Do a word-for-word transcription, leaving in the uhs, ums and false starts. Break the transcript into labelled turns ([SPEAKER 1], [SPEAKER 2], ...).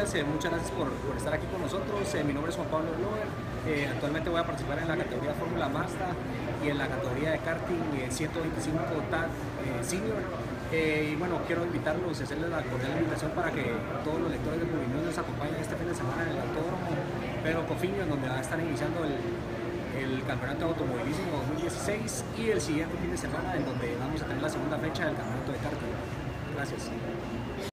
[SPEAKER 1] días, eh, muchas gracias por, por estar aquí con nosotros. Eh, mi nombre es Juan Pablo Lover. Eh, actualmente voy a participar en la categoría Fórmula Mazda y en la categoría de karting eh, ciento veinticinco T A C eh, Senior. Eh, y bueno, quiero invitarlos y hacerles la cordial invitación para que todos los lectores de Movilnews nos acompañen este fin de semana en el Autódromo Pedro Cofiño, en donde va a estar iniciando el, el Campeonato de Automovilismo dos mil dieciséis, y el siguiente fin de semana en donde vamos a tener la segunda fecha del Campeonato de Karting. Gracias.